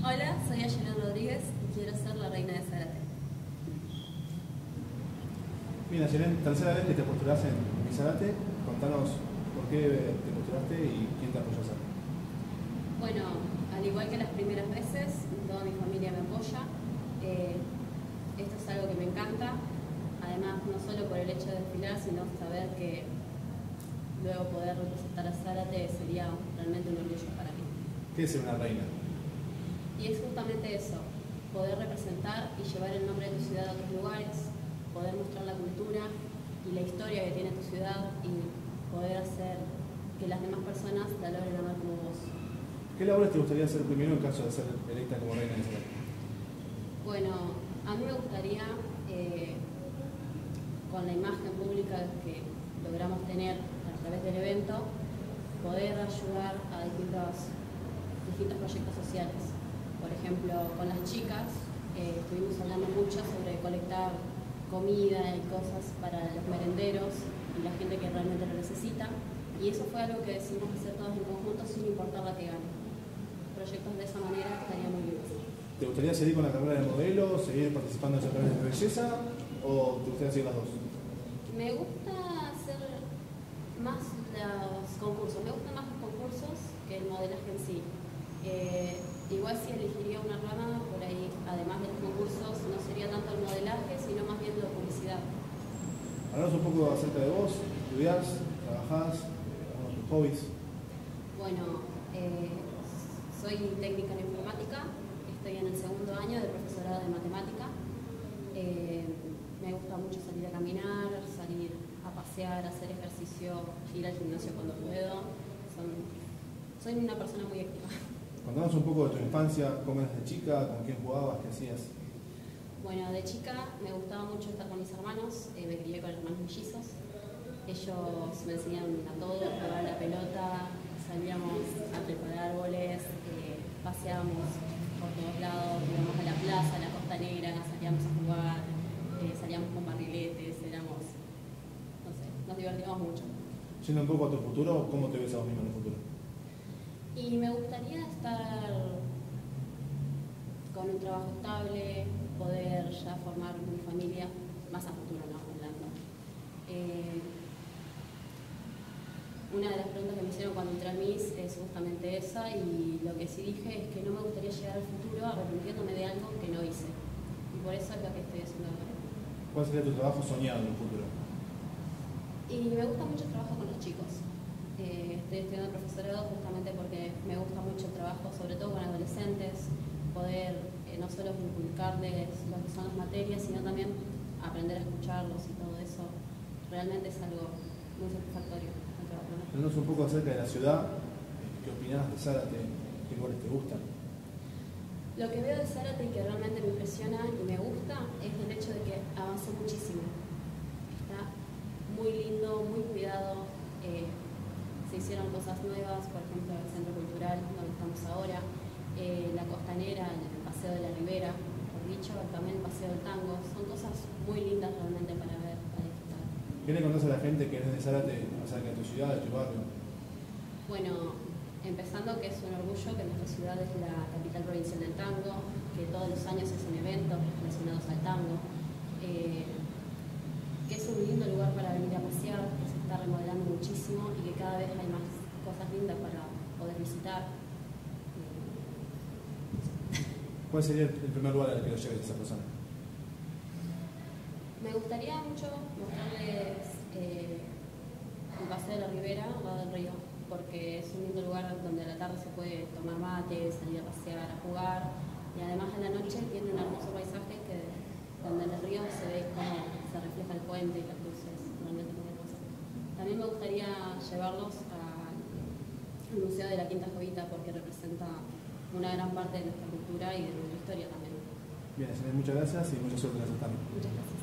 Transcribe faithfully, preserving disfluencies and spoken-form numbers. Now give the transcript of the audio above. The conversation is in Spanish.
Hola, soy Ayelen Rodríguez y quiero ser la reina de Zárate. Bien, Ayelen, tercera vez que te postulás en Zárate. Contanos por qué te postulaste y quién te apoyó a hacer. Bueno, al igual que las primeras veces, toda mi familia me apoya. Eh, esto es algo que me encanta. Además, no solo por el hecho de desfilar, sino saber que luego poder representar a Zárate sería realmente un orgullo para mí. ¿Qué es ser una reina? Y es justamente eso, poder representar y llevar el nombre de tu ciudad a otros lugares, poder mostrar la cultura y la historia que tiene tu ciudad y poder hacer que las demás personas la logren amar como vos. ¿Qué labores te gustaría hacer primero en caso de ser electa como reina de Zárate? Bueno, a mí me gustaría, eh, con la imagen pública que logramos tener a través del evento, poder ayudar a distintos, distintos proyectos sociales. Por ejemplo, con las chicas eh, estuvimos hablando mucho sobre colectar comida y cosas para los merenderos y la gente que realmente lo necesita. Y eso fue algo que decidimos hacer todos en conjunto sin importar la que gane. Proyectos de esa manera estarían muy bien. ¿Te gustaría seguir con la carrera de modelo, seguir participando en certámenes de belleza o te gustaría seguir las dos? Me gusta hacer más los concursos, me gustan más los concursos que el modelaje en sí. Eh, igual si elegiría una rama, por ahí, además de los concursos, no sería tanto el modelaje, sino más bien la publicidad. Hablanos un poco acerca de vos, estudiás, trabajás, algunos de tus hobbies. Bueno, eh, soy técnica en informática, estoy en el segundo año de profesorado de matemática. Eh, me gusta mucho salir a caminar, salir a pasear, hacer ejercicio, ir al gimnasio cuando puedo. Son, soy una persona muy activa. Contanos un poco de tu infancia, cómo eras de chica, con quién jugabas, qué hacías. Bueno, de chica me gustaba mucho estar con mis hermanos, eh, me crié con hermanos mellizos. Ellos me enseñaron a todo, a jugar a la pelota, salíamos a trepar árboles, eh, paseábamos por todos lados, íbamos a la plaza, a la costanera, salíamos a jugar, eh, salíamos con barriletes, éramos, no sé, nos divertíamos mucho. Yendo un poco a tu futuro, ¿cómo te ves a vos mismo en el futuro? Y me gustaría estar con un trabajo estable, poder ya formar mi familia, más a futuro, ¿no? Hablando. Eh, una de las preguntas que me hicieron cuando entré a Miss es justamente esa, y lo que sí dije es que no me gustaría llegar al futuro arrepintiéndome de algo que no hice. Y por eso es lo que estoy haciendo ahora. ¿Cuál sería tu trabajo soñado en el futuro? Y me gusta mucho el trabajo con los chicos. Eh, estoy estudiando profesorado justamente porque me gusta mucho el trabajo, sobre todo con adolescentes, poder eh, no solo inculcarles lo que son las materias, sino también aprender a escucharlos y todo eso. Realmente es algo muy satisfactorio. Háblanos un poco acerca de la ciudad, qué opinás de Zárate, qué lugares te gustan. Lo que veo de Zárate y que realmente me impresiona y me gusta es el hecho de que avanzó muchísimo. Está muy lindo, muy cuidado. Eh, se hicieron cosas nuevas, por ejemplo el Centro Cultural, donde estamos ahora, eh, la Costanera, el Paseo de la Ribera, por dicho, también el Paseo del Tango. Son cosas muy lindas realmente para ver, para disfrutar. ¿Qué le contás a la gente que eres de Zárate acerca de tu ciudad, de tu barrio? Bueno, empezando que es un orgullo que nuestra ciudad es la capital provincial del tango, que todos los años se hacen eventos relacionados al tango, eh, que es un lindo lugar para venir a pasear, que se está remodelando muchísimo y que cada vez hay más cosas lindas para poder visitar. ¿Cuál sería el primer lugar al que lo lleves a esa persona? Me gustaría mucho mostrarles eh, el Paseo de la Ribera, al lado del río, porque es un lindo lugar donde a la tarde se puede tomar mate, salir a pasear, a jugar, y además a la noche tiene un hermoso paisaje que donde en el río se ve cómo se refleja el puente y las luces, realmente muy hermoso. También me gustaría llevarlos al Museo de la Quinta Jovita porque representa una gran parte de nuestra cultura y de nuestra historia también. Bien, muchas gracias y mucha suerte en el certamen. Muchas gracias.